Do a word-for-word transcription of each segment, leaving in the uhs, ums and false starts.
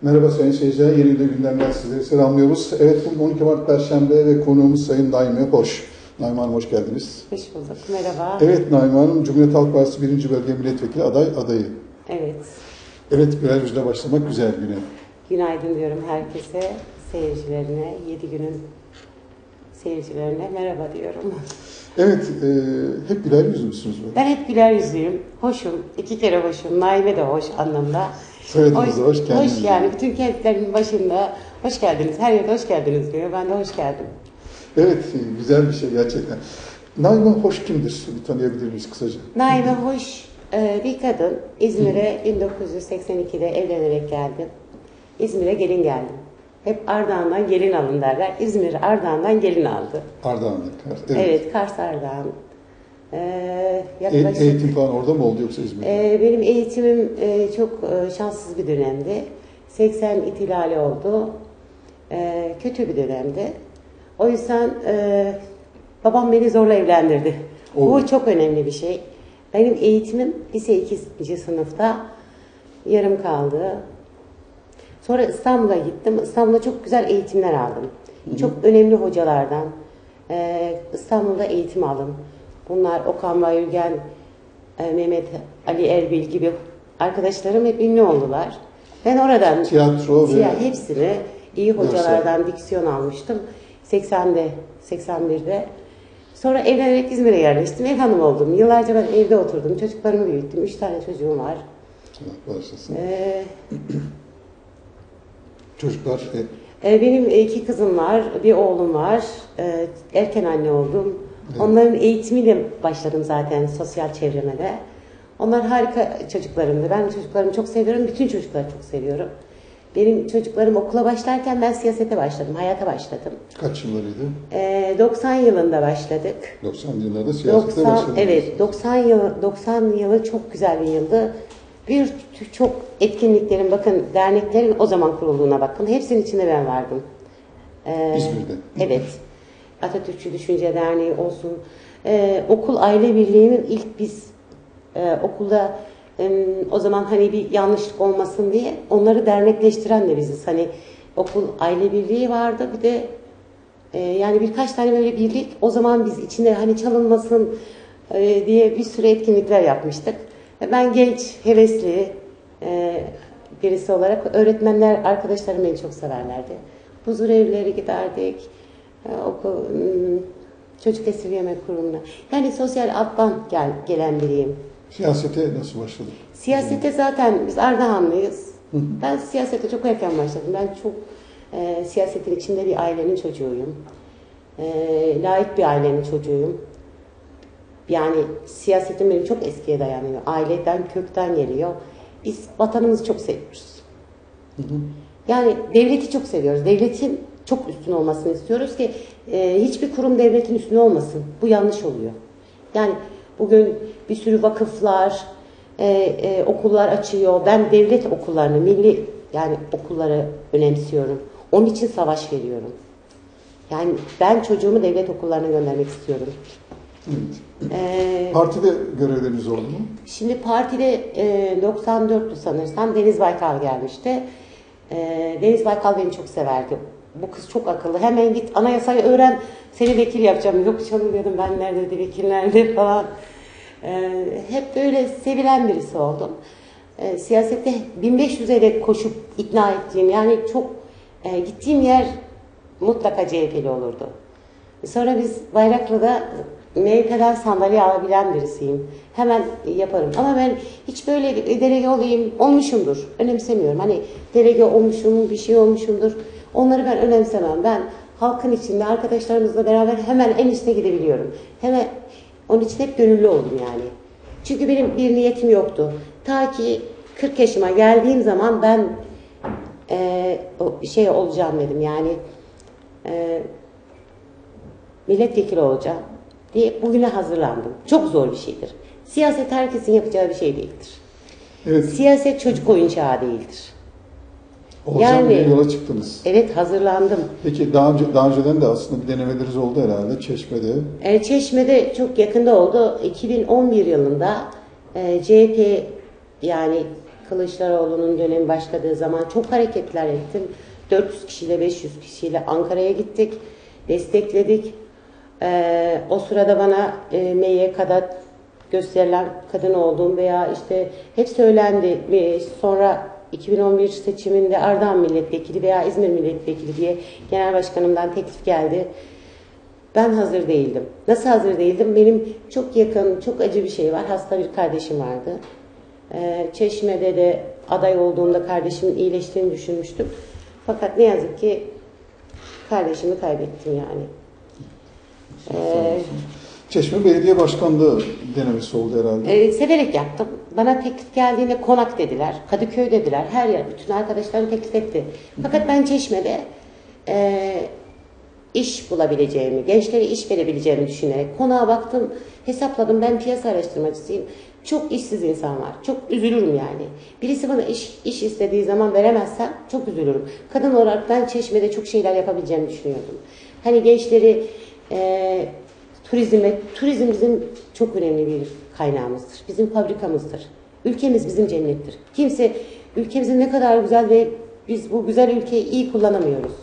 Merhaba sayın seyirciler, yeni bir gündemden sizleri selamlıyoruz. Evet, bugün on iki Mart Perşembe ve konuğumuz Sayın Naime Hoş. Naime Hanım hoş geldiniz. Hoş bulduk, merhaba. Evet Naime Hanım, Cumhuriyet Halk Partisi birinci Bölge Milletvekili aday adayı. Evet. Evet, güler yüzle başlamak güzel güne. Günaydın diyorum herkese, seyircilerine, yedi günün seyircilerine merhaba diyorum. Evet, e, hep güler yüzlü müsünüz böyle? Ben hep güler yüzlüyüm, hoşum, iki kere hoşum, Naime de hoş anlamda. Soyadınız da hoş, kendiniz Hoş yani, bütün kentlerin başında hoş geldiniz, her yerde hoş geldiniz diyor, ben de hoş geldim. Evet, güzel bir şey gerçekten. Naime Hoş kimdir? Bir tanıyabilir miyiz kısaca? Naime Hoş bir kadın, İzmir'e bin dokuz yüz seksen ikide evlenerek geldim. İzmir'e gelin geldim. Hep Ardahan'dan gelin alın derler. İzmir Ardahan'dan gelin aldı. Ardahan'da, Kars. Evet, Evet, Kars Ardahan. Ee, yaklaşık... E eğitim falan orada mı oldu yoksa İzmir'de? E, benim eğitimim e, çok e, şanssız bir dönemdi. seksen ihtilali oldu. E, kötü bir dönemdi. O yüzden e, babam beni zorla evlendirdi. Oo. Bu çok önemli bir şey. Benim eğitimim lise ikinci sınıfta yarım kaldı. Sonra İstanbul'a gittim. İstanbul'da çok güzel eğitimler aldım. Hı-hı. Çok önemli hocalardan e, İstanbul'da eğitim aldım. Bunlar Okan Bayülgen, e, Mehmet Ali Erbil gibi arkadaşlarım hep ünlü oldular. Ben oradan tiyatro ve hepsini iyi hocalardan nasıl? Diksiyon almıştım. seksende, seksen birde. Sonra evlenerek İzmir'e yerleştim. Ev hanım oldum. Yıllarca ben evde oturdum. Çocuklarımı büyüttüm. Üç tane çocuğum var. Başlasın. Ee, Çocuklar? E, benim iki kızım var. Bir oğlum var. E, erken anne oldum. Evet. Onların eğitimiyle başladım zaten sosyal çevremede. Onlar harika çocuklarımdı. Ben çocuklarımı çok seviyorum. Bütün çocukları çok seviyorum. Benim çocuklarım okula başlarken ben siyasete başladım. Hayata başladım. Kaç yıllarıydı? E, doksan yılında başladık. doksan yıllarda siyasete başladınız. Evet. doksan yılı, doksan yılı çok güzel bir yıldı. Bir çok etkinliklerin, bakın derneklerin o zaman kurulduğuna bakın. Hepsinin içinde ben vardım. Ee, İzmir'de. Evet. Atatürkçü Düşünce Derneği olsun. Ee, okul aile birliğinin ilk biz e, okulda e, o zaman hani bir yanlışlık olmasın diye onları dernekleştiren de biziz. Hani okul aile birliği vardı. Bir de e, yani birkaç tane böyle birlik. O zaman biz içinde hani çalınmasın e, diye bir sürü etkinlikler yapmıştık. Ben genç, hevesli e, birisi olarak öğretmenler, arkadaşlarım beni çok severlerdi. Huzur evleri giderdik, e, okul, çocuk esirgeme kurumuna. Yani sosyal alttan gel, gelen biriyim. Siyasete nasıl başladın? Siyasete zaten biz Ardahanlıyız. Hı hı. Ben siyasete çok erken başladım. Ben çok e, siyasetin içinde bir ailenin çocuğuyum. E, laik bir ailenin çocuğuyum. Yani siyasetin benim çok eskiye dayanıyor. Aileden, kökten geliyor. Biz vatanımızı çok seviyoruz. Hı hı. Yani devleti çok seviyoruz. Devletin çok üstün olmasını istiyoruz ki e, hiçbir kurum devletin üstün olmasın. Bu yanlış oluyor. Yani bugün bir sürü vakıflar, e, e, okullar açıyor. Ben devlet okullarını, milli yani okulları önemsiyorum. Onun için savaş veriyorum. Yani ben çocuğumu devlet okullarına göndermek istiyorum. Evet. Ee, partide görevleriniz oldu mu? Şimdi partide e, doksan dörtlü sanırsam Deniz Baykal gelmişti. E, Deniz Baykal beni çok severdi. Bu kız çok akıllı. Hemen git anayasayı öğren, seni vekil yapacağım. Yok canım dedim, ben nerede, vekil nerede falan. E, hep böyle sevilen birisi oldum. E, siyasette bin beş yüze dek koşup ikna ettiğim, yani çok e, gittiğim yer mutlaka C H P'li olurdu. Sonra biz Bayraklı'da M H P'den sandalye alabilen birisiyim. Hemen yaparım. Ama ben hiç böyle delege olayım, olmuşumdur. Önemsemiyorum. Hani delege olmuşum, bir şey olmuşumdur. Onları ben önemsemem. Ben halkın içinde arkadaşlarımızla beraber hemen en üste gidebiliyorum. Hemen onun için hep gönüllü oldum yani. Çünkü benim bir niyetim yoktu. Ta ki kırk yaşıma geldiğim zaman ben e, şey olacağım dedim yani e, milletvekili olacağım diye bugüne hazırlandım. Çok zor bir şeydir. Siyaset herkesin yapacağı bir şey değildir. Evet. Siyaset çocuk oyuncağı değildir. Olacağım yani, diye yola çıktınız. Evet, hazırlandım. Peki daha önce daha önceden de aslında bir denemeleriniz oldu herhalde Çeşme'de. E, Çeşme'de çok yakında oldu. iki bin on bir yılında e, C H P yani Kılıçdaroğlu'nun dönemi başladığı zaman çok hareketler ettim. dört yüz kişiyle beş yüz kişiyle Ankara'ya gittik. Destekledik. Ee, o sırada bana e, M Y K'da gösterilen kadın olduğum veya işte hep söylendi. Ve sonra iki bin on bir seçiminde Ardahan Milletvekili veya İzmir Milletvekili diye Genel Başkanımdan teklif geldi. Ben hazır değildim. Nasıl hazır değildim? Benim çok yakın, çok acı bir şey var. Hasta bir kardeşim vardı. Ee, Çeşme'de de aday olduğumda kardeşimin iyileştiğini düşünmüştüm. Fakat ne yazık ki kardeşimi kaybettim yani. Ee, Çeşme Belediye Başkanlığı denemesi oldu herhalde. e, severek yaptım. Bana teklif geldiğinde Konak dediler, Kadıköy dediler. Her yer, bütün arkadaşlarım teklif etti. Fakat ben Çeşme'de e, iş bulabileceğimi, gençlere iş verebileceğimi düşünerek konağa baktım, hesapladım. Ben piyasa araştırmacısıyım. Çok işsiz insan var. Çok üzülürüm yani. Birisi bana iş, iş istediği zaman veremezsem çok üzülürüm. Kadın olarak ben Çeşme'de çok şeyler yapabileceğimi düşünüyordum. Hani gençleri e, turizme, turizm bizim çok önemli bir kaynağımızdır. Bizim fabrikamızdır. Ülkemiz bizim cennettir. Kimse ülkemizin ne kadar güzel ve biz bu güzel ülkeyi iyi kullanamıyoruz.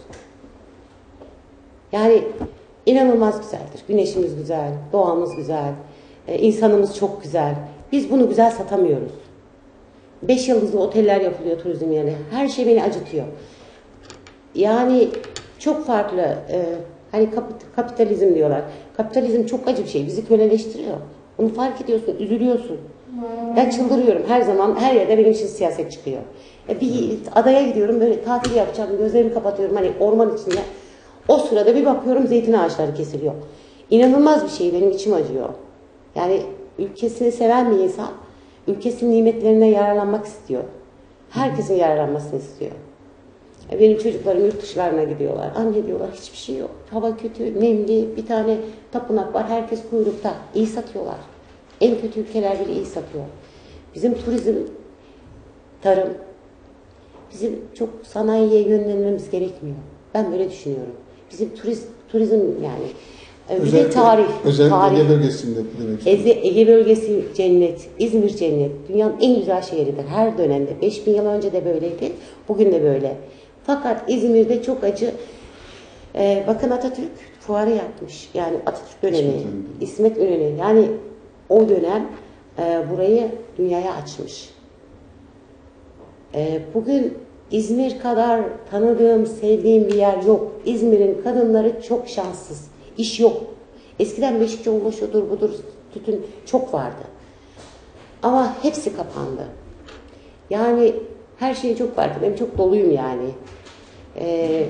Yani inanılmaz güzeldir. Güneşimiz güzel, doğamız güzel, e, insanımız çok güzel. Biz bunu güzel satamıyoruz. Beş yıldızlı oteller yapılıyor turizm yerine. Her şey beni acıtıyor. Yani çok farklı. E, hani kapit- kapitalizm diyorlar. Kapitalizm çok acı bir şey. Bizi köleleştiriyor. Bunu fark ediyorsun, üzülüyorsun. Ben çıldırıyorum her zaman. Her yerde benim için siyaset çıkıyor. E, bir adaya gidiyorum, böyle tatil yapacağım. Gözlerimi kapatıyorum hani orman içinde. O sırada bir bakıyorum zeytin ağaçları kesiliyor. İnanılmaz bir şey, benim içim acıyor. Yani ülkesini seven bir insan, ülkesinin nimetlerinden yararlanmak istiyor. Herkesin yararlanmasını istiyor. Benim çocuklarım yurt dışlarına gidiyorlar. Anne diyorlar hiçbir şey yok. Hava kötü, nemli, bir tane tapınak var. Herkes kuyrukta. İyi satıyorlar. En kötü ülkeler bile iyi satıyor. Bizim turizm, tarım, bizim çok sanayiye yönlenmemiz gerekmiyor. Ben böyle düşünüyorum. Bizim turist, turizm yani. Bir özellikle, de tarih. Özellikle tarih. Ege bölgesinde demek istiyorum. Ege, Ege bölgesi cennet, İzmir cennet. Dünyanın en güzel şehridir her dönemde. beş bin yıl önce de böyleydi, bugün de böyle. Fakat İzmir'de çok acı. Ee, bakın Atatürk fuarı yapmış. Yani Atatürk dönemi, İsmet İnönü. Yani o dönem e, burayı dünyaya açmış. E, bugün İzmir kadar tanıdığım, sevdiğim bir yer yok. İzmir'in kadınları çok şanssız. İş yok. Eskiden Beşikçioğlu şudur budur tütün çok vardı. Ama hepsi kapandı. Yani her şey çok farklı. Ben çok doluyum yani. Ee,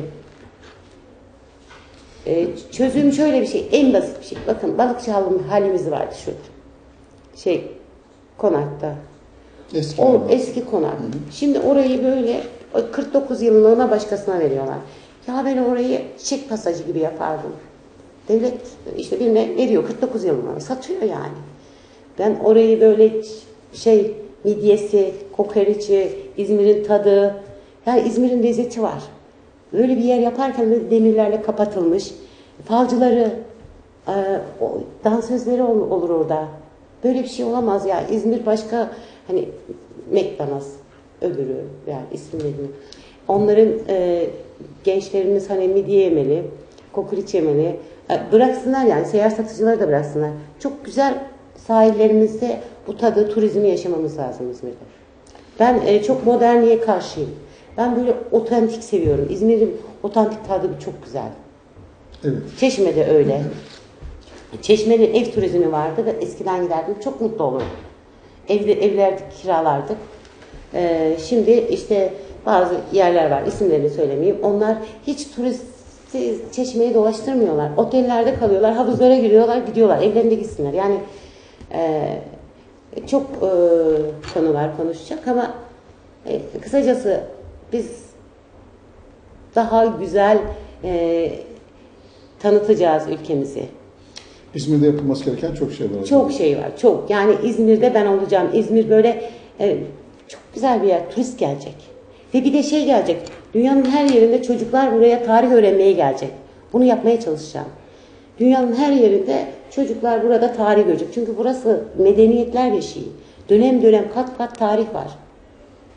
e, çözüm şöyle bir şey. En basit bir şey. Bakın balıkçı halimiz vardı şurada. Şey, konakta. Eski, O eski konak. Hı hı. Şimdi orayı böyle kırk dokuz yıllığına başkasına veriyorlar. Ya ben orayı çiçek pasajı gibi yapardım. Devlet işte birine veriyor kırk dokuz yıllığına. Satıyor yani. Ben orayı böyle şey midyesi, kokoreçi, İzmir'in tadı. Yani İzmir'in lezzeti var. Böyle bir yer yaparken de demirlerle kapatılmış. Falcıları, e, dansözleri ol, olur orada. Böyle bir şey olamaz ya. İzmir başka hani McDonald's öbürü yani ismi bilmiyorum. Onların e, gençlerimiz hani midye yemeli, kokoreç yemeli. E, bıraksınlar yani seyyar satıcıları da bıraksınlar. Çok güzel sahillerimizde bu tadı, turizmi yaşamamız lazım İzmir'de. Ben e, çok modernliğe karşıyım. Ben böyle otantik seviyorum. İzmir'in otantik tadı çok güzel. Evet. Çeşme'de öyle. Çeşme'de ev turizmi vardı ve eskiden giderdim. Çok mutlu olurdum. Evde, evlerde kiralardık. Ee, şimdi işte bazı yerler var. İsimlerini söylemeyeyim. Onlar hiç turisti Çeşme'yi dolaştırmıyorlar. Otellerde kalıyorlar. Havuzlara giriyorlar. Gidiyorlar. Evlerinde gitsinler. Yani e, çok e, konular konuşacak ama e, kısacası biz daha güzel e, tanıtacağız ülkemizi. İzmir'de yapılması gereken çok şey var. Çok şey var, çok. Yani İzmir'de ben olacağım. İzmir böyle e, çok güzel bir yer. Turist gelecek. Ve bir de şey gelecek. Dünyanın her yerinde çocuklar buraya tarih öğrenmeye gelecek. Bunu yapmaya çalışacağım. Dünyanın her yerinde çocuklar burada tarih görecek. Çünkü burası medeniyetler beşiği. Dönem dönem kat kat tarih var.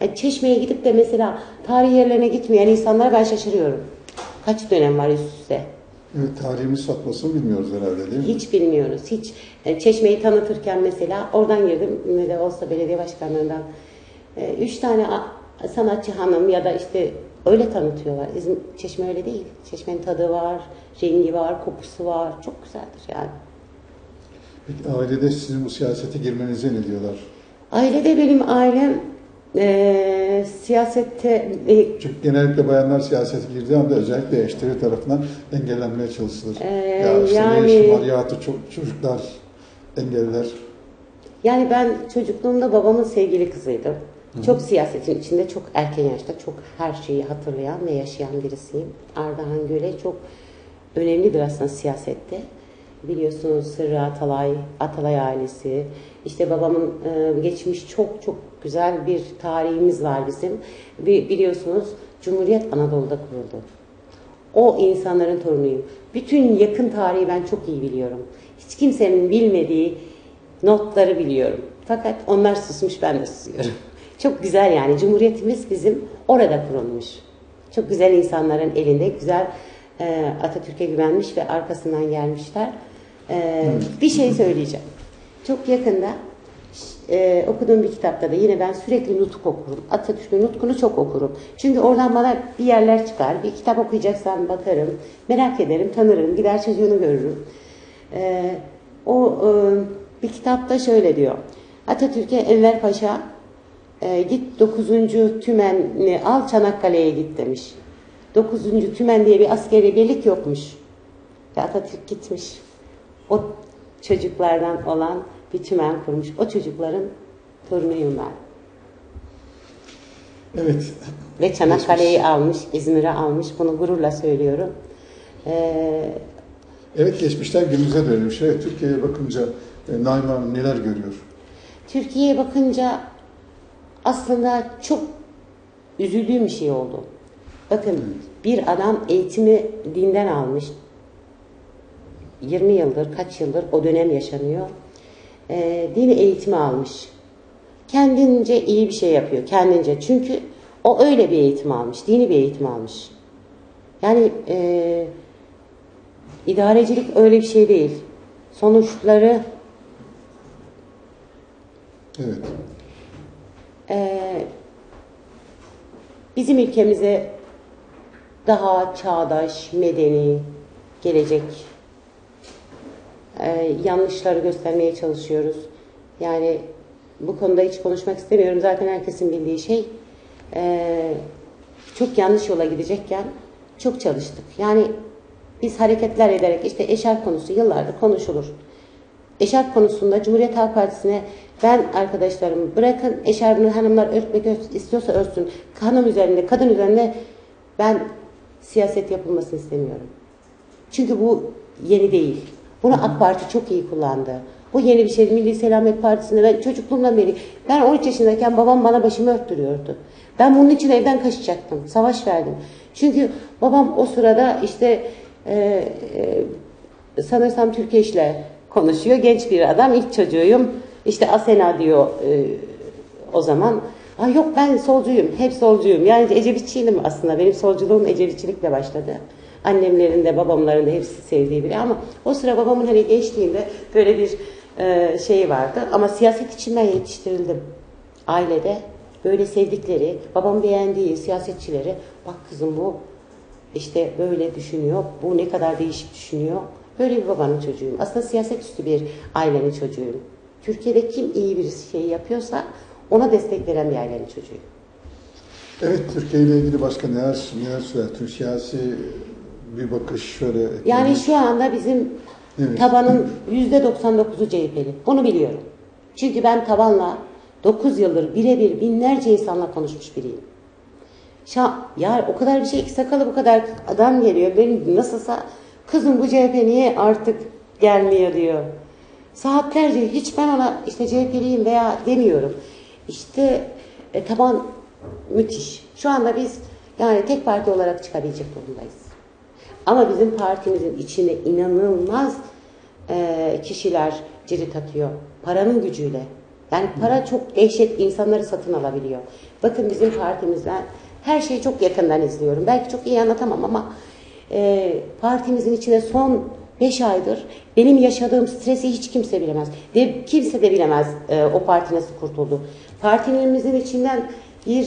Yani Çeşme'ye gidip de mesela tarihi yerlerine gitmeyen insanlara ben şaşırıyorum. Kaç dönem var üst üste? Evet, tarihimiz satmasını bilmiyoruz herhalde, değil mi? Hiç bilmiyoruz. Hiç. Yani Çeşme'yi tanıtırken mesela oradan girdim. Ne de olsa belediye başkanlığından. E, üç tane a- sanatçı hanım ya da işte öyle tanıtıyorlar. İzmir, Çeşme öyle değil. Çeşmenin tadı var, rengi var, kokusu var. Çok güzeldir yani. Peki ailede sizin bu siyasete girmenize ne diyorlar? Ailede benim ailem e, siyasette e, Çünkü genellikle bayanlar siyasete girdiği anda özellikle eşleri tarafından engellenmeye çalışılır. Ee, ya işte yani- ne işim var ya da çok çocuklar engeller. yani ben çocukluğumda babamın sevgili kızıydım. Çok siyasetin içinde çok erken yaşta çok her şeyi hatırlayan ve yaşayan birisiyim. Ardahan Göle çok önemlidir aslında siyasette. Biliyorsunuz Sırrı Atalay, Atalay ailesi. İşte babamın e, geçmiş çok çok güzel bir tarihimiz var bizim. Bi- Biliyorsunuz Cumhuriyet Anadolu'da kuruldu. O insanların torunuyum. Bütün yakın tarihi ben çok iyi biliyorum. Hiç kimsenin bilmediği notları biliyorum. Fakat onlar susmuş, ben de susuyorum. Çok güzel yani. Cumhuriyetimiz bizim orada kurulmuş. Çok güzel insanların elinde, güzel e, Atatürk'e güvenmiş ve arkasından gelmişler. E, bir şey söyleyeceğim. Çok yakında e, okuduğum bir kitapta da yine ben sürekli nutuk okurum. Atatürk'ün nutkunu çok okurum. Çünkü oradan bana bir yerler çıkar. Bir kitap okuyacaksam bakarım. Merak ederim, tanırım. Gider çocuğunu görürüm. E, o e, bir kitapta şöyle diyor. Atatürk'e Enver Paşa e, git dokuzuncu Tümen'i al Çanakkale'ye git demiş. dokuzuncu Tümen diye bir askeri birlik yokmuş. Ve Atatürk gitmiş. O çocuklardan olan bir tümen kurmuş. O çocukların torunuyum ben. Evet. Ve Çanakkale'yi almış, İzmir'e almış. Bunu gururla söylüyorum. Ee, Evet, geçmişten günümüze dönelim. Şey, Türkiye'ye bakınca e, Naime Hanım neler görüyor? Türkiye'ye bakınca aslında çok üzüldüğüm bir şey oldu. Bakın bir adam eğitimi dinden almış. yirmi yıldır, kaç yıldır o dönem yaşanıyor. Ee, din eğitimi almış. Kendince iyi bir şey yapıyor. Kendince. Çünkü o öyle bir eğitim almış. Dini bir eğitim almış. Yani e, idarecilik öyle bir şey değil. Sonuçları Evet. e, bizim ülkemize daha çağdaş, medeni, gelecek e, yanlışları göstermeye çalışıyoruz. Yani bu konuda hiç konuşmak istemiyorum. Zaten herkesin bildiği şey. E, çok yanlış yola gidecekken çok çalıştık. Yani biz hareketler ederek işte eşarp konusu yıllardır konuşulur. Eşarp konusunda Cumhuriyet Halk Partisi'ne ben arkadaşlarım bırakın eşarbını hanımlar örtmek istiyorsa örtsün. Hanım üzerinde, kadın üzerinde ben siyaset yapılmasını istemiyorum. Çünkü bu yeni değil. Bunu AK Parti çok iyi kullandı. Bu yeni bir şey. Milli Selamet Partisi'nde ben çocukluğumdan beri, ben on üç yaşındayken babam bana başımı örttürüyordu. Ben bunun için evden kaçacaktım. Savaş verdim. Çünkü babam o sırada işte e, e, sanırsam Türkiye işle konuşuyor. Genç bir adam. İlk çocuğuyum. İşte Asena diyor e, o zaman. Ay yok ben solcuyum. Hep solcuyum. Yani Ecevitçiydim aslında. Benim solculuğum Ecevitçilikle başladı. Annemlerin de babamların da hepsi sevdiği biri ama o sıra babamın hani gençliğinde böyle bir e, şey vardı. Ama siyaset için ben yetiştirildim. Ailede böyle sevdikleri, babam beğendiği siyasetçileri bak kızım bu işte böyle düşünüyor, bu ne kadar değişik düşünüyor. Böyle bir babanın çocuğuyum. Aslında siyaset üstü bir ailenin çocuğuyum. Türkiye'de kim iyi bir şey yapıyorsa ona destek veren bir ailenin çocuğuyum. Evet, Türkiye ile ilgili başka neler, neler söyler? Türk siyasi bir bakış şöyle. Yani ekonomik- şu anda bizim Evet. tabanın yüzde doksan dokuzu C H P'li. Bunu biliyorum. Çünkü ben tabanla dokuz yıldır birebir binlerce insanla konuşmuş biriyim. Şa ya o kadar bir şey ki sakalı bu kadar adam geliyor. Benim nasılsa kızım bu C H P niye artık gelmiyor diyor. Saatlerce hiç ben ona işte C H P'liyim veya demiyorum. İşte e, taban müthiş. Şu anda biz yani tek parti olarak çıkabilecek durumdayız. Ama bizim partimizin içinde inanılmaz e, kişiler cirit atıyor. Paranın gücüyle. Yani para çok dehşet insanları satın alabiliyor. Bakın bizim partimizden her şeyi çok yakından izliyorum. Belki çok iyi anlatamam ama e, partimizin içinde son beş aydır benim yaşadığım stresi hiç kimse bilemez. De, kimse de bilemez e, o parti nasıl kurtuldu. Partimizin içinden bir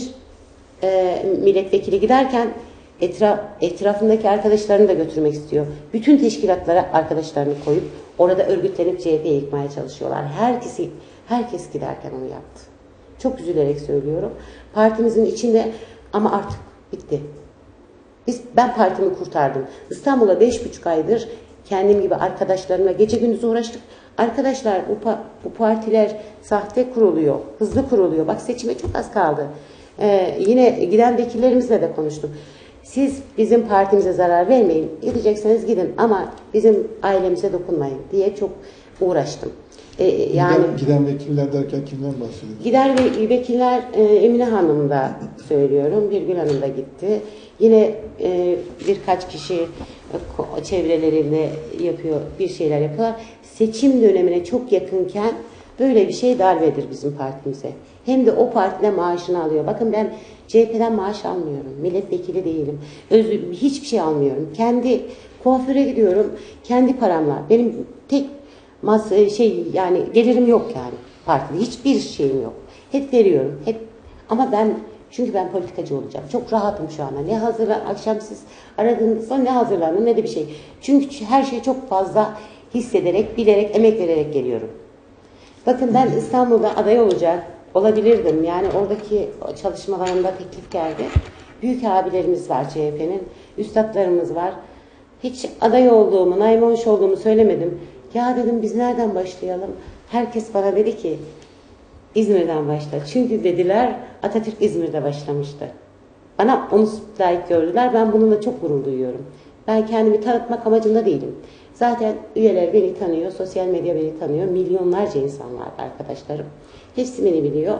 e, milletvekili giderken etraf, etrafındaki arkadaşlarını da götürmek istiyor. Bütün teşkilatlara arkadaşlarını koyup orada örgütlenip C H P'ye yıkmaya çalışıyorlar. Herkesi, herkes giderken onu yaptı. Çok üzülerek söylüyorum. Partimizin içinde ama artık bitti. Biz, ben partimi kurtardım. İstanbul'a beş buçuk aydır kendim gibi arkadaşlarımla gece gündüz uğraştık. Arkadaşlar bu, bu partiler sahte kuruluyor, hızlı kuruluyor. Bak seçime çok az kaldı. Ee, yine giden vekillerimizle de konuştum. Siz bizim partimize zarar vermeyin. Gidecekseniz gidin ama bizim ailemize dokunmayın diye çok uğraştım. Ee, yani giden, giden vekiller derken kimden bahsediyorsunuz? Gider ve vekiller e, Emine Hanım da söylüyorum, Birgül Hanım da gitti. Yine e, birkaç kişi e, çevrelerinde yapıyor, bir şeyler yapıyorlar. Seçim dönemine çok yakınken böyle bir şey darbedir bizim partimize. Hem de o partide maaşını alıyor. Bakın ben C H P'den maaş almıyorum, milletvekili değilim. Özür, hiçbir şey almıyorum. Kendi kuaföre gidiyorum, kendi paramla. Benim tek Mas şey yani gelirim yok yani partide hiçbir şeyim yok. Hep veriyorum. Hep ama ben çünkü ben politikacı olacağım. Çok rahatım şu anda. Ne hazırlan akşam siz aradığınızda ne hazırlandım ne de bir şey. Çünkü her şeyi çok fazla hissederek, bilerek, emek vererek geliyorum. Bakın ben İstanbul'da aday olacak olabilirdim. Yani oradaki çalışmalarımda teklif geldi. Büyük abilerimiz var C H P'nin. Üstadlarımız var. Hiç aday olduğumu, naymoş olduğumu söylemedim. Ya dedim biz nereden başlayalım? Herkes bana dedi ki İzmir'den başla. Çünkü dediler Atatürk İzmir'de başlamıştı. Bana onu layık gördüler. Ben bununla çok gurur duyuyorum. Ben kendimi tanıtmak amacında değilim. Zaten üyeler beni tanıyor, sosyal medya beni tanıyor. Milyonlarca insan var arkadaşlarım. Hepsi beni biliyor.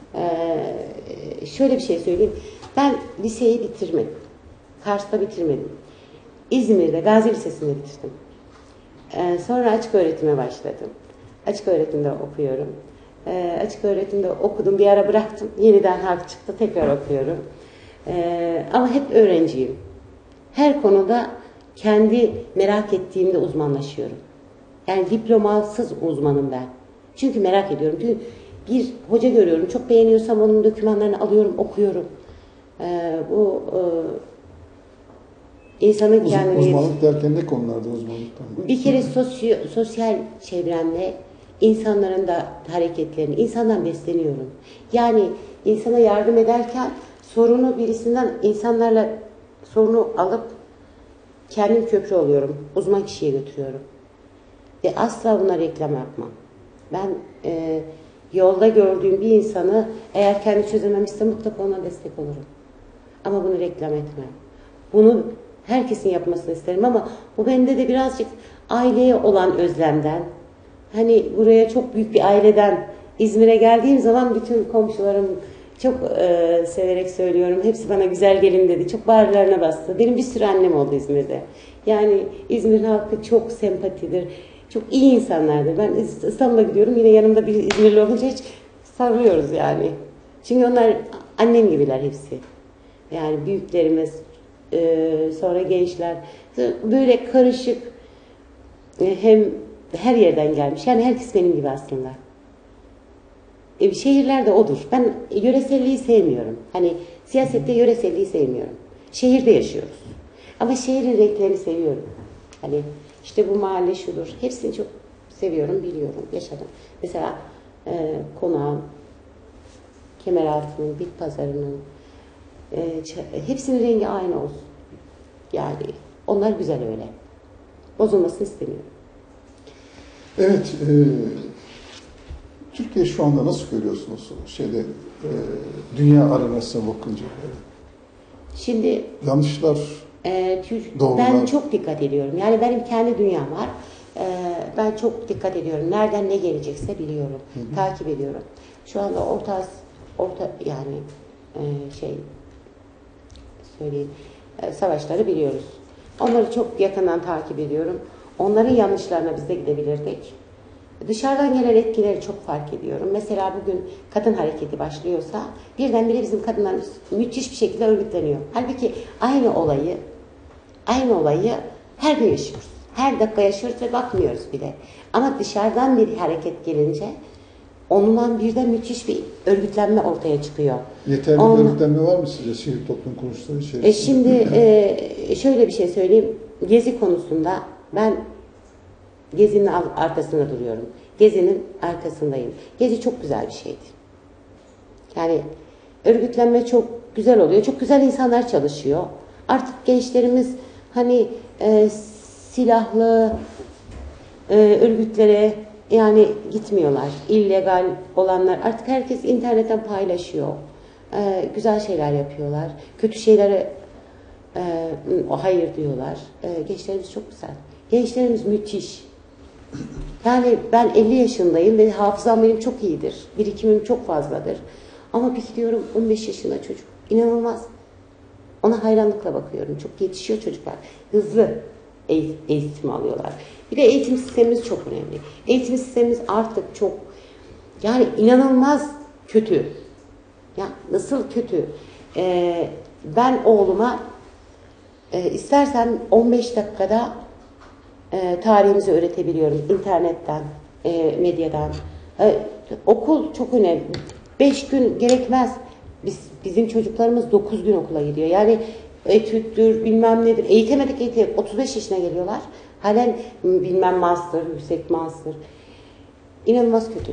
Ee, şöyle bir şey söyleyeyim. Ben liseyi bitirmedim. Kars'ta bitirmedim. İzmir'de Gazi Lisesi'nde bitirdim. Ee, sonra açık öğretime başladım. Açık öğretimde okuyorum. Ee, açık öğretimde okudum. Bir ara bıraktım. Yeniden hak çıktı. Tekrar okuyorum. Ee, ama hep öğrenciyim. Her konuda kendi merak ettiğimde uzmanlaşıyorum. Yani diplomasız uzmanım ben. Çünkü merak ediyorum. Çünkü bir hoca görüyorum. Çok beğeniyorsam onun dokümanlarını alıyorum, okuyorum. Ee, bu e, insanın Uz, kendini... Uzmanlık derken ne konularda uzmanlıktan? Bir kere sosyo, sosyal çevremle insanların da hareketlerini, insandan besleniyorum. Yani insana yardım ederken sorunu birisinden, insanlarla sorunu alıp kendim köprü oluyorum. Uzman kişiye götürüyorum. Ve asla buna reklam yapmam. Ben e, yolda gördüğüm bir insanı eğer kendi çözememişse mutlaka ona destek olurum. Ama bunu reklam etmem. Bunu herkesin yapmasını isterim ama bu bende de birazcık aileye olan özlemden, hani buraya çok büyük bir aileden İzmir'e geldiğim zaman bütün komşularım çok e, severek söylüyorum. Hepsi bana güzel gelin dedi. Çok bağırlarına bastı. Benim bir sürü annem oldu İzmir'de. Yani İzmir halkı çok sempatidir. Çok iyi insanlardır. Ben İstanbul'a gidiyorum. Yine yanımda bir İzmirli olunca hiç sarılıyoruz yani. Çünkü onlar annem gibiler hepsi. Yani büyüklerimiz, Ee, sonra gençler böyle karışık e, hem her yerden gelmiş yani herkes benim gibi aslında. E, şehirlerde odur. Ben yöreselliği sevmiyorum. Hani siyasette yöreselliği sevmiyorum. Şehirde yaşıyoruz. Ama şehrin renklerini seviyorum. Hani işte bu mahalle şudur. Hepsini çok seviyorum, biliyorum, yaşadım. Mesela e, konağım, Kemeraltı'nın, Bit Pazarı'nın e, hepsinin rengi aynı olsun. Yani onlar güzel öyle. Bozulmasını istemiyorum. Evet, e, Türkiye şu anda nasıl görüyorsunuz şeyde e, dünya arenasına bakınca? Şimdi yanlışlar, e, Türk, doğrular. Ben çok dikkat ediyorum. Yani benim kendi dünyam var. E, ben çok dikkat ediyorum. Nereden ne gelecekse biliyorum. Hı hı. Takip ediyorum. Şu anda orta orta yani e, şey söyleyeyim. Savaşları biliyoruz. Onları çok yakından takip ediyorum. Onların yanlışlarına biz de gidebilirdik. Dışarıdan gelen etkileri çok fark ediyorum. Mesela bugün kadın hareketi başlıyorsa birdenbire bizim kadınlarımız müthiş bir şekilde örgütleniyor. Halbuki aynı olayı, aynı olayı her gün yaşıyoruz. Her dakika yaşıyoruz ve bakmıyoruz bile. Ama dışarıdan bir hareket gelince ondan birden müthiş bir örgütlenme ortaya çıkıyor. Yeterli bir Ondan, örgütlenme var mı sizce sivil toplum kuruluşları içerisinde? E şimdi e, şöyle bir şey söyleyeyim. Gezi konusunda ben Gezi'nin arkasında duruyorum. Gezi'nin arkasındayım. Gezi çok güzel bir şeydi. Yani örgütlenme çok güzel oluyor. Çok güzel insanlar çalışıyor. Artık gençlerimiz hani e, silahlı e, örgütlere yani gitmiyorlar. İllegal olanlar artık herkes internetten paylaşıyor. E, güzel şeyler yapıyorlar. Kötü şeylere e, hayır diyorlar. E, gençlerimiz çok güzel. Gençlerimiz müthiş. Yani ben elli yaşındayım ve hafızam benim çok iyidir. Birikimim çok fazladır. Ama bir gidiyorum on beş yaşında çocuk. İnanılmaz. Ona hayranlıkla bakıyorum. Çok yetişiyor çocuklar. Hızlı eğitim alıyorlar. Bir de eğitim sistemimiz çok önemli. Eğitim sistemimiz artık çok yani inanılmaz kötü. Ya nasıl kötü? Ee, ben oğluma e, istersen on beş dakikada e, tarihimizi öğretebiliyorum. İnternetten, e, medyadan. E, okul çok önemli. Beş gün gerekmez. Biz, bizim çocuklarımız dokuz gün okula gidiyor. Yani etüttür, bilmem nedir. Eğitemedik eğitemedik. otuz beş yaşına geliyorlar. Halen bilmem master, yüksek master. İnanılmaz kötü.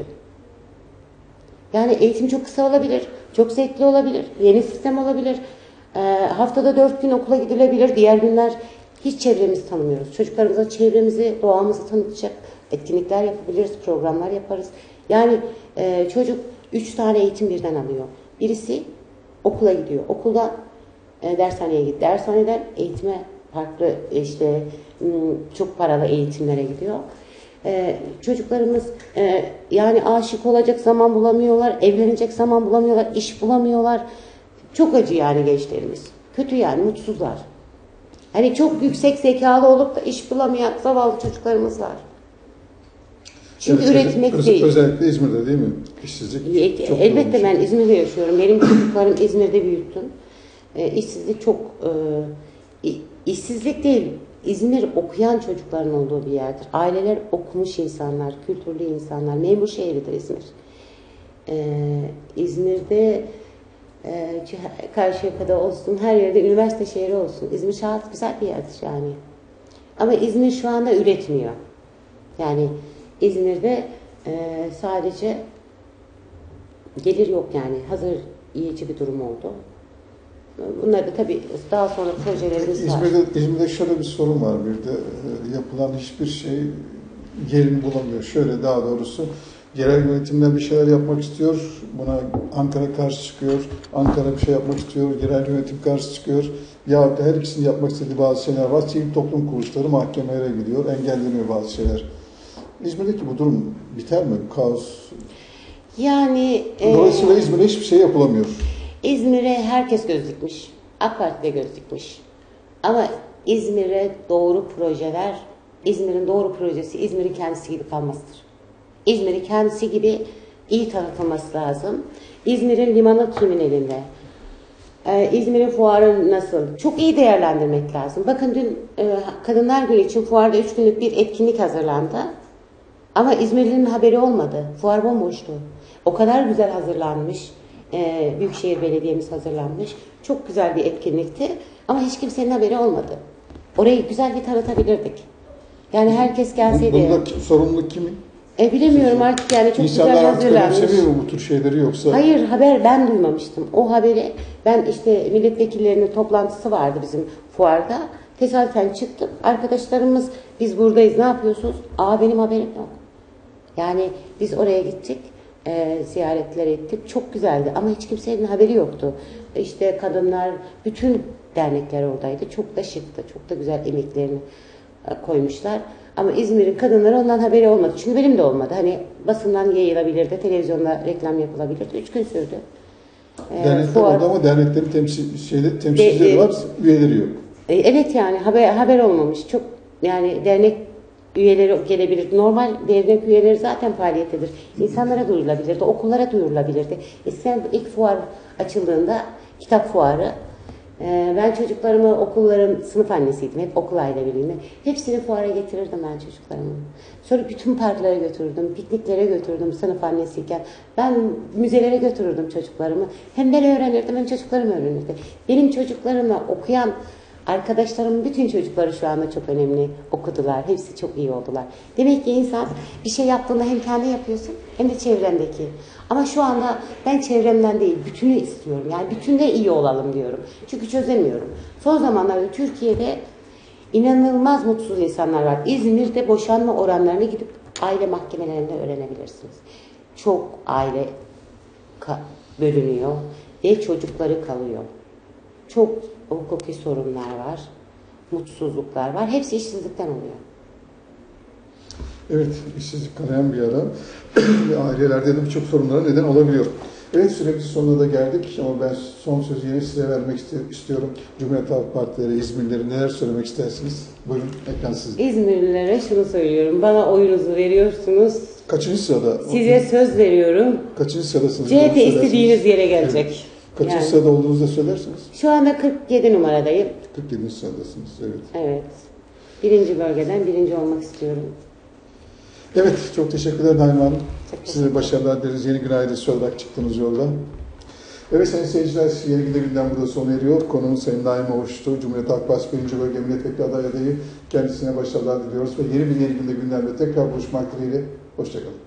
Yani eğitim çok kısa olabilir. Çok zevkli olabilir. Yeni sistem olabilir. E, haftada dört gün okula gidilebilir. Diğer günler hiç çevremizi tanımıyoruz. Çocuklarımıza çevremizi, doğamızı tanıtacak etkinlikler yapabiliriz, programlar yaparız. Yani e, çocuk üç tane eğitim birden alıyor. Birisi okula gidiyor. Okuldan e, dershaneye gidiyor. Dershaneden eğitime farklı işte çok paralı eğitimlere gidiyor. E, çocuklarımız e, yani aşık olacak zaman bulamıyorlar, evlenecek zaman bulamıyorlar, iş bulamıyorlar. Çok acı yani gençlerimiz. Kötü yani, mutsuzlar. Hani çok yüksek zekalı olup da iş bulamayan zavallı çocuklarımız var. Çünkü evet, üretmek öz, değil. Özellikle İzmir'de değil mi? İşsizlik e, çok elbette ben İzmir'de yaşıyorum. Benim çocuklarım İzmir'de büyüttüm. E, işsizlik çok e, işsizlik değil. İzmir okuyan çocukların olduğu bir yerdir. Aileler okumuş insanlar, kültürlü insanlar. Memur şehridir İzmir. E, İzmir'de e, Karşıyaka'da olsun, her yerde üniversite şehri olsun. İzmir şahit güzel bir yerdir yani. Ama İzmir şu anda üretmiyor. Yani İzmir'de e, sadece gelir yok yani. Hazır yiyici bir durum oldu. Bunlar da tabii daha sonra projelerimiz var. İzmir'de, İzmir'de şöyle bir sorun var bir de. Yapılan hiçbir şey yerini bulamıyor. Şöyle daha doğrusu yerel yönetimden bir şeyler yapmak istiyor. Buna Ankara karşı çıkıyor. Ankara bir şey yapmak istiyor. Yerel yönetim karşı çıkıyor. Ya her ikisini yapmak istediği bazı şeyler var. Sivil toplum kuruluşları mahkemelere gidiyor. Engelleniyor bazı şeyler. İzmir'deki bu durum biter mi? Kaos. Yani dolayısıyla e, İzmir'de hiçbir şey yapılamıyor. İzmir'e herkes göz dikmiş. AK Parti'de göz dikmiş. Ama İzmir'e doğru projeler, İzmir'in doğru projesi İzmir'in kendisi gibi kalmasıdır. İzmir'in kendisi gibi iyi tanıtılması lazım. İzmir'in limanı kimin elinde? Ee, İzmir'in fuarı nasıl? Çok iyi değerlendirmek lazım. Bakın dün e, Kadınlar Günü için fuarda üç günlük bir etkinlik hazırlandı. Ama İzmirlilerin haberi olmadı. Fuar bomboştu. O kadar güzel hazırlanmış. E, Büyükşehir Belediye'miz hazırlanmış. Çok güzel bir etkinlikti. Ama hiç kimsenin haberi olmadı. Orayı güzel bir tanıtabilirdik. Yani herkes gelseydi. Bunda sorumluluk kimin? E, bilemiyorum artık yani çok İnsanlar güzel artık hazırlanmış. önemsemiyor mu bu tür şeyleri yoksa? Hayır, haber ben duymamıştım. O haberi ben işte milletvekillerinin toplantısı vardı bizim fuarda. Tesadüfen çıktım. Arkadaşlarımız biz buradayız ne yapıyorsunuz? Aa benim haberim yok. Yani biz oraya gittik. E, ziyaretler ettik. Çok güzeldi ama hiç kimsenin haberi yoktu. İşte kadınlar, bütün dernekler oradaydı. Çok da şıktı. Çok da güzel emeklerini e, koymuşlar. Ama İzmir'in kadınları ondan haberi olmadı. Çünkü benim de olmadı. Hani basından yayılabilirdi, televizyonda reklam yapılabilirdi. Üç gün sürdü. Ee, Dernekler fuar, orada ama derneklerin temsil, şeyde, temsilcileri de, var, üyeleri yok. E, evet yani haber haber olmamış. Çok yani dernek üyeleri gelebilir. Normal dernek üyeleri zaten faaliyettedir. İnsanlara duyurulabilirdi, okullara duyurulabilirdi. Eskiden ilk fuar açıldığında, kitap fuarı, e, ben çocuklarımı, okulların sınıf annesiydim. Hep okul aile birliğinde. Hepsini fuara getirirdim ben çocuklarımı. Sonra bütün parklara götürürdüm, pikniklere götürdüm sınıf annesiyken. Ben müzelere götürürdüm çocuklarımı. Hem ben öğrenirdim hem çocuklarım öğrenirdi. Benim çocuklarımla okuyan arkadaşlarımın bütün çocukları şu anda çok önemli okudular. Hepsi çok iyi oldular. Demek ki insan bir şey yaptığında hem kendi yapıyorsun hem de çevrendeki. Ama şu anda ben çevremden değil, bütünü istiyorum. Yani bütünde iyi olalım diyorum. Çünkü çözemiyorum. Son zamanlarda Türkiye'de inanılmaz mutsuz insanlar var. İzmir'de boşanma oranlarını gidip aile mahkemelerinde öğrenebilirsiniz. Çok aile bölünüyor ve çocukları kalıyor. Çok hukuki sorunlar var, mutsuzluklar var. Hepsi işsizlikten oluyor. Evet, işsizlik kanayan bir yara. Ailelerde de birçok sorunlara neden olabiliyor. Evet, sürekli sonuna da geldik ama ben son sözü yine size vermek istiyorum. Cumhuriyet Halk Partileri, İzmirlileri neler söylemek istersiniz? Buyurun, ekran sizin. İzmirlilere şunu söylüyorum. Bana oyunuzu veriyorsunuz. Kaçıncı sırada? Size söz veriyorum. Kaçıncı sıradasınız? C H P istediğiniz yere gelecek. Evet. Kaçıncı Yani. sırada olduğunuzu da söylersiniz? Şu anda kırk yedi numaradayım. kırk yedinci sıradasınız, evet. Evet. Birinci bölgeden birinci olmak istiyorum. Evet, çok teşekkürler Naime Hanım. Çok Size başarılar dileriz. Yeni gün ailesi olarak çıktığınız yolda. Evet sayın seyirciler, Yeni Günde Gündem burada sona eriyor. Konuğumuz Sayın Naime Oğuş'tu. Cumhuriyet Halk Partisi birinci Bölge Milletvekili aday adayı. Kendisine başarılar diliyoruz ve yeni bir Yeni Günde Gündem'de tekrar buluşmak dileğiyle. Hoşçakalın.